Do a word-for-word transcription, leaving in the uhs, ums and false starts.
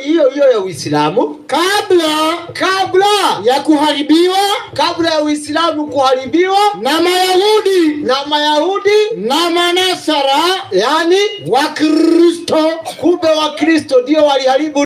ni hiyo hiyo ya Uislamu. Kabla kabla ya kuharibiwa, kabla ya Uislamu kuharibiwa na Mayahudi na Mayahudi na Manasara, yani Wakristo. Kumbe Wakristo ndio waliharibu